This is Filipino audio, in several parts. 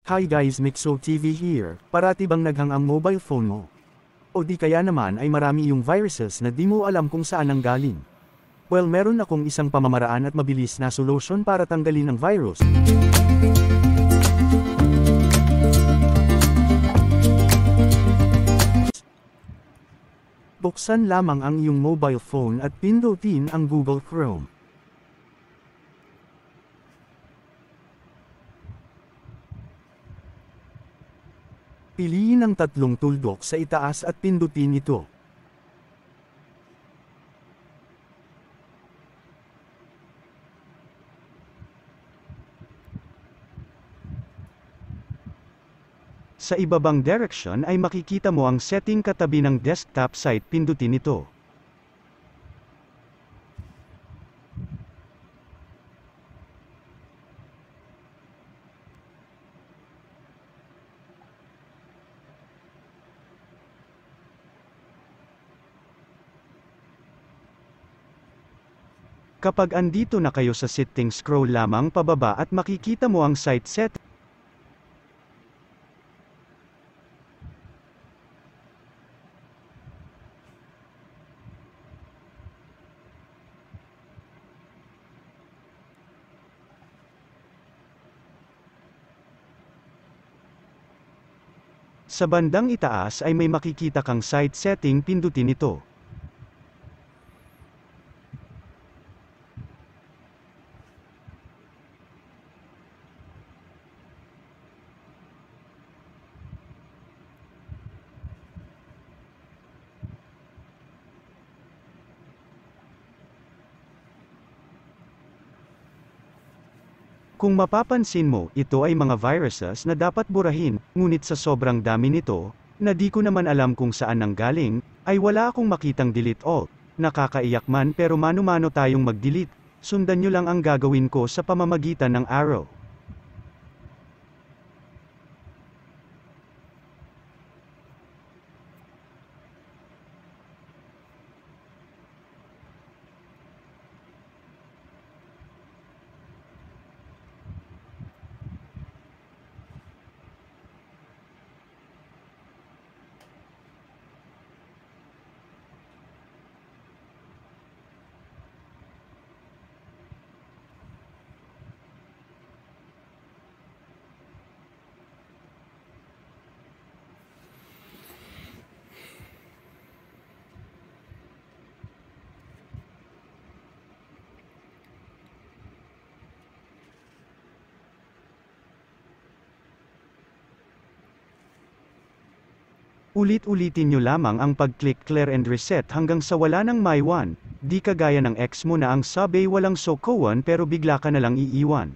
Hi guys, MIXO TV here. Parati bang naghang ang mobile phone mo? O di kaya naman ay marami yung viruses na di mo alam kung saan ang galing? Well, meron akong isang pamamaraan at mabilis na solusyon para tanggalin ang virus. Buksan lamang ang iyong mobile phone at pindutin ang Google Chrome. Piliin ang tatlong tuldok sa itaas at pindutin ito. Sa ibabang direction ay makikita mo ang setting katabi ng desktop site, pindutin ito. Kapag andito na kayo sa settings, scroll lamang pababa at makikita mo ang site set. Sa bandang itaas ay may makikita kang site setting, pindutin ito. Kung mapapansin mo, ito ay mga viruses na dapat burahin, ngunit sa sobrang dami nito, na di ko naman alam kung saan nanggaling, ay wala akong makitang delete all. Nakakaiyak man, pero mano-mano tayong mag-delete. Sundan nyo lang ang gagawin ko sa pamamagitan ng arrow. Ulit-ulitin nyo lamang ang pag-click clear and reset hanggang sa wala nang maiwan, di kagaya ng ex mo na ang sabi walang sokowan pero bigla ka na lang iiwan.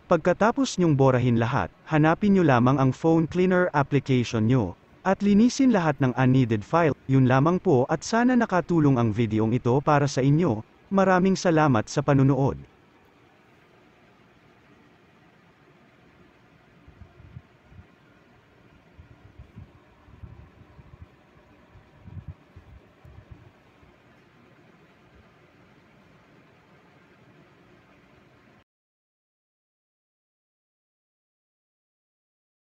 Pagkatapos nyong borahin lahat, hanapin nyo lamang ang phone cleaner application nyo, at linisin lahat ng unneeded file. Yun lamang po at sana nakatulong ang videong ito para sa inyo. Maraming salamat sa panunood.